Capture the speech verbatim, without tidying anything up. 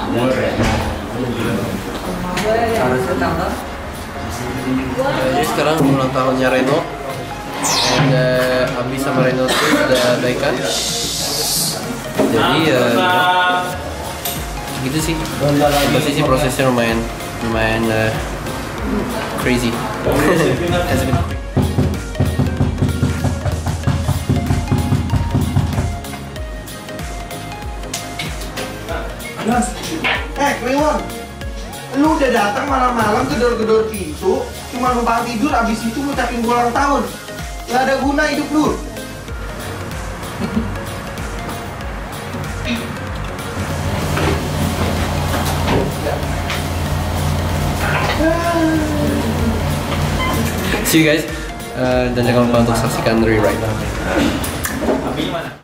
Jadi sekarang ulang tahunnya Reno. Dan uh, Abi sama Reno tuh udah baikan. Jadi ya uh, gitu sih. Pasti sih prosesnya lumayan lumayan uh, crazy. Anas, eh Kliwon, lu udah datang malam-malam gedor-gedor pintu, cuma numpang tidur, abis itu ngucapin ulang tahun. Gak ada guna hidup lu. See you guys, uh, dan jangan lupa untuk saksikan Rewrite.